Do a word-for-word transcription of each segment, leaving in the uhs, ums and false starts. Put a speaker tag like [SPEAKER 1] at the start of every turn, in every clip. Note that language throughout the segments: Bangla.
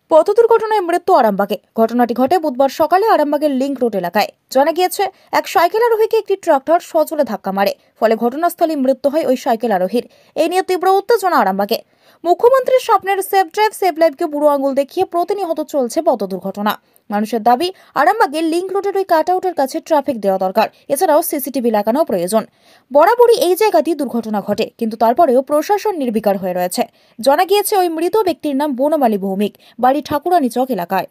[SPEAKER 1] পথ দুর্ঘটনায় মৃত্যু আরামবাগে। ঘটনাটি ঘটে বুধবার সকালে আরামবাগের লিংক রোড এলাকায়। জানা গিয়েছে, এক সাইকেল আরোহীকে একটি ট্রাক্টর সজোরে ধাক্কা মারে, ফলে ঘটনাস্থলে মৃত্যু হয় ওই সাইকেল আরোহীর। এই নিয়ে তীব্র উত্তেজনা আরামবাগে। মুখ্যমন্ত্রীর স্বপ্নের সেফ ড্রাইভ সেফ লাইফকে বুড়ো আঙুল দেখিয়ে প্রতিনিয়ত চলছে পথ দুর্ঘটনা। মানুষের দাবি, আরামবাগে লিংক রোডের ওই কাট আউটের কাছে ট্রাফিক দেওয়া দরকার। এছাড়াও সিসিটিভি লাগানো প্রয়োজন। বরাবরই এই জায়গাতেই দুর্ঘটনা ঘটে, কিন্তু তারপরেও প্রশাসন নির্বিকার হয়ে রয়েছে। জানা গিয়েছে, ওই মৃত ব্যক্তির নাম বনমালী ভৌমিক, বাড়ি ঠাকুরানী চক এলাকায়।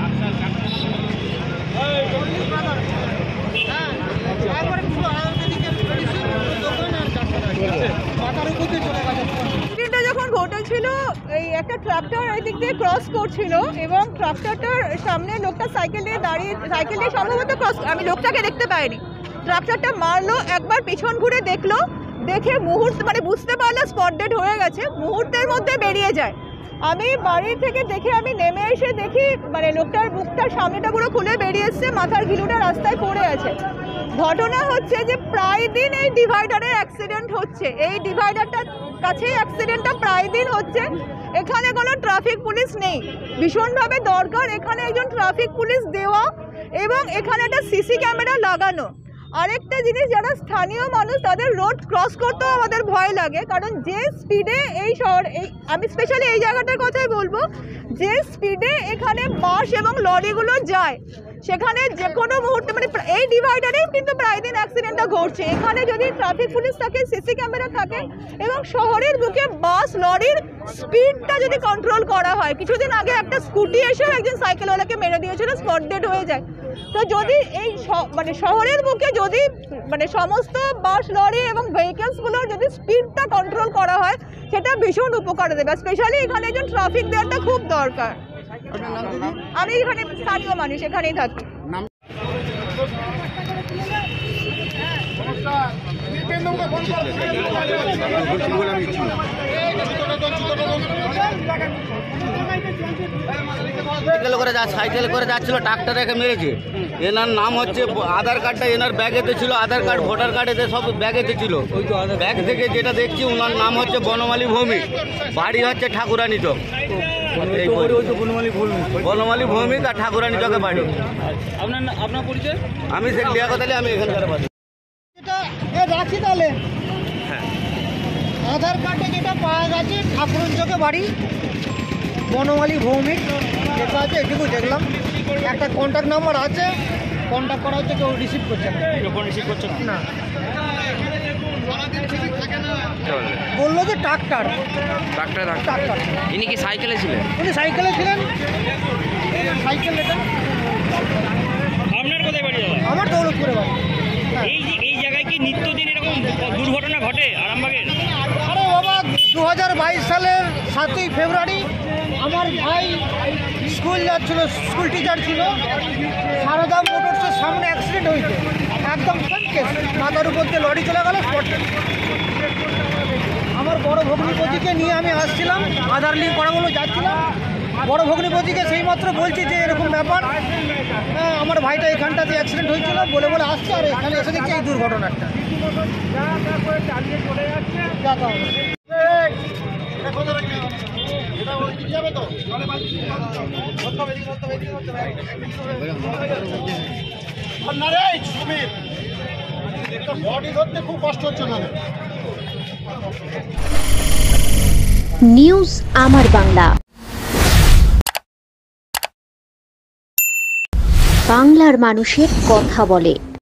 [SPEAKER 2] যখন ঘটেছিল, এই একটা ট্রাক্টর এই দিক দিয়ে ক্রস করছিল এবং ট্রাক্টরটার সামনে লোকটা সাইকেল নিয়ে দাঁড়িয়ে সাইকেল নিয়ে সম্ভবত ক্রস, আমি লোকটাকে দেখতে পাইনি। ট্রাক্টরটা মারলো, একবার পিছন ঘুরে দেখলো, দেখে মুহূর্ত মানে বুঝতে পারলো স্পট ডেড হয়ে গেছে, মুহূর্তের মধ্যে বেরিয়ে যায়। আমি বাড়ি থেকে দেখে আমি নেমে এসে দেখি মানে লোকটার বুকটার সামনেটা পুরো খুলে বেরিয়ে এসছে, মাথার ঘিলুটা রাস্তায় পড়ে আছে। ঘটনা হচ্ছে যে প্রায় দিন এই ডিভাইডারে অ্যাক্সিডেন্ট হচ্ছে, এই ডিভাইডারটার কাছেই অ্যাক্সিডেন্টটা প্রায় দিন হচ্ছে। এখানে কোনো ট্রাফিক পুলিশ নেই, ভীষণভাবে দরকার এখানে একজন ট্রাফিক পুলিশ দেওয়া এবং এখানে একটা সিসি ক্যামেরা লাগানো। আরেকটা জিনিস, যারা স্থানীয় মানুষ তাদের রোড ক্রস করতেও আমাদের ভয় লাগে, কারণ যে স্পিডে এই শহর এই আমি স্পেশালি এই জায়গাটার কথাই বলবো, যে স্পিডে এখানে বাস এবং লরিগুলো যায়, সেখানে যে কোনো মুহূর্তে মানে এই ডিভাইডারেই কিন্তু প্রায় দিন অ্যাক্সিডেন্টটা ঘটছে। এখানে যদি ট্রাফিক পুলিশ থাকে, সিসি ক্যামেরা থাকে এবং শহরের বুকে বাস লরির স্পিডটা যদি কন্ট্রোল করা হয়। কিছুদিন আগে একটা স্কুটি এসেও একজন সাইকেলওয়ালাকে মেরে দিয়েছিল, স্পট ডেড হয়ে যায়। তো যদি এই মানে শহরের বুকে যদি মানে সমস্ত বাস লরি এবং ভেহিকেলসগুলোর যদি স্পিডটা কন্ট্রোল করা হয়, সেটা ভীষণ উপকার দেবে। স্পেশালি এখানে একজন ট্রাফিক দেওয়াটা খুব দরকার। আমি এখানে স্থানীয় মানুষ, এখানেই থাকি।
[SPEAKER 3] সাইকেল করে যা সাইকেল করে যাচ্ছিল, ট্রাক্টরকে মেরেছে। এনার নাম হচ্ছে, আধার কার্ডটা এনার ব্যাগেতে ছিল, আধার কার্ড ভোটার কার্ড এতে সব ব্যাগেতে ছিল। ব্যাগ থেকে যেটা দেখছি ওনার নাম হচ্ছে বনমালী ভৌমিক, বাড়ি হচ্ছে ঠাকুরানী চক। বনমালী ভৌমিক আর ঠাকুরানী চকে বাড়ি। আপনার আপনার পরিচয়? আমি শেখ লিয়াকত আলী, আমি এখানকার বাড়ি।
[SPEAKER 4] রাখি তাহলে আধার কার্ডে যেটা পাওয়া গেছে ঠাকুরানী চকে বাড়ি, বনমালী ভৌমিক লেখা আছে, এটুকু দেখলাম। একটা কন্ট্যাক্ট নাম্বার আছে, কন্ট্যাক্ট করা হচ্ছে, কেউ রিসিভ করছে না। রিসিভ করছে না, বললো যে ট্রাক্টর ট্রাক্টর ট্রাক্টর
[SPEAKER 5] ইনি কি সাইকেলে ছিলেন?
[SPEAKER 4] উনি সাইকেলে ছিলেন। সাইকেল এটা
[SPEAKER 5] আপনার কোথায় বাড়ি?
[SPEAKER 4] আমার দৌলতপুরে বাড়ি।
[SPEAKER 5] এই যে এই জায়গায় কি নিত্যদিন এরকম দুর্ঘটনা ঘটে আরামবাগের?
[SPEAKER 4] আরে বাবা, দু হাজার বাইশ সালের সাতই ফেব্রুয়ারি আমার ভাই স্কুল যাচ্ছিল, স্কুল টিচার ছিল, সারদা মোটরসের সামনে অ্যাক্সিডেন্ট হয়েছে, একদম সেম কেস। মাথার উপর দিয়ে লরি চলে গেল, স্পটে। আমার বড় ভগ্নিপতিকে নিয়ে আমি আসছিলাম, আধার লিঙ্ক করাগুলো যাচ্ছিলাম। বড় ভগ্নিপতিকে সেই মাত্র বলছি যে এরকম ব্যাপার, হ্যাঁ আমার ভাইটা এখানটাতে অ্যাক্সিডেন্ট হয়েছিল বলে বলে আসছে, আর এখানে এসে দেখছি এই দুর্ঘটনাটা।
[SPEAKER 6] নিউজ আমার বাংলা, বাংলার মানুষের কথা বলে।